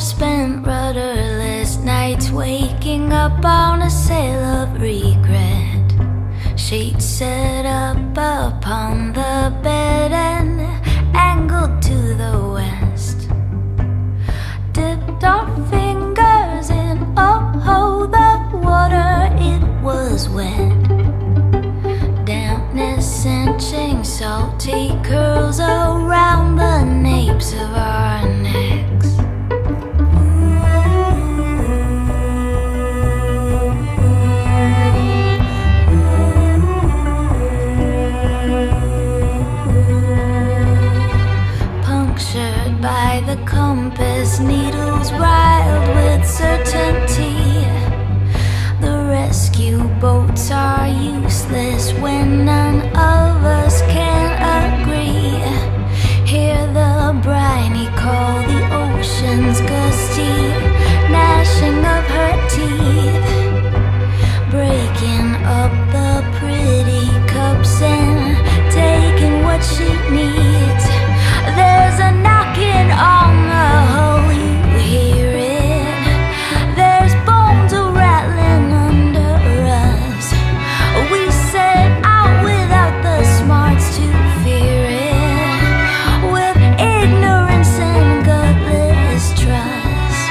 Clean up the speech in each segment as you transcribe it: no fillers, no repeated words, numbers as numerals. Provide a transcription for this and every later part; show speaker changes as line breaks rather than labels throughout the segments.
spent rudderless nights, waking up on a sail of regret. Sheets set up upon the bed and angled to the west. Dipped our fingers in, oh, the water, it was wet. Dampness cinching salty curls around the napes of our necks. Punctured by the compass needles, riled with certainty. The rescue boats are useless when none of us can agree. Hear the briny call, the ocean's gusty gnashing of her teeth, breaking up the pretty cups and taking what she needs. There's a knocking on the hull, you hear it. There's bones a-rattling under us. We set out without the smarts to fear it, with ignorance and gutless trust.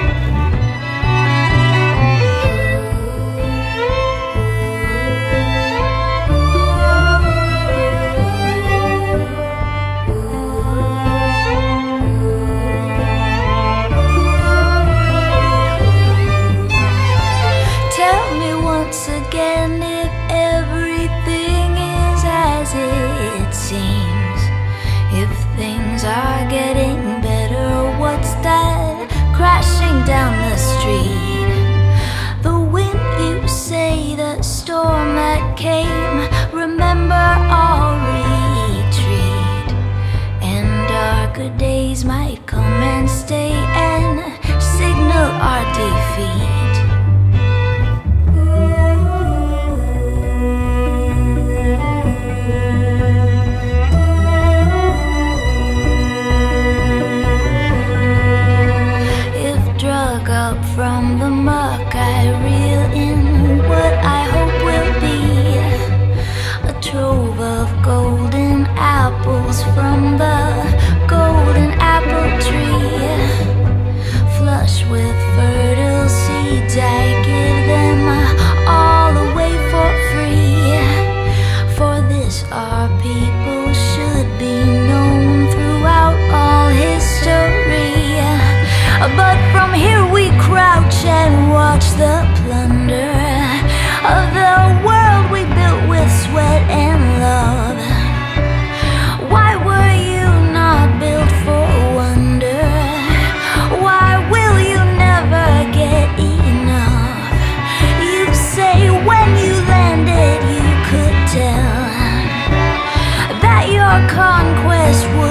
Tell me once again if everything is as it seems. If things are getting better, what's that crashing down the street? The wind, you say, the storm that came. Remember our retreat, and our good days might come and stay and signal our defeat. Up from the muck, I reel in what I hope will be a trove of golden apples from the golden apple tree. Flush with fertile seeds, I give them all away for free. For this our people should be known throughout all history. But from here we crouch and watch the plunder of the world we built with sweat and love. Why were you not built for wonder? Why will you never get enough? You say when you landed you could tell that your conquest would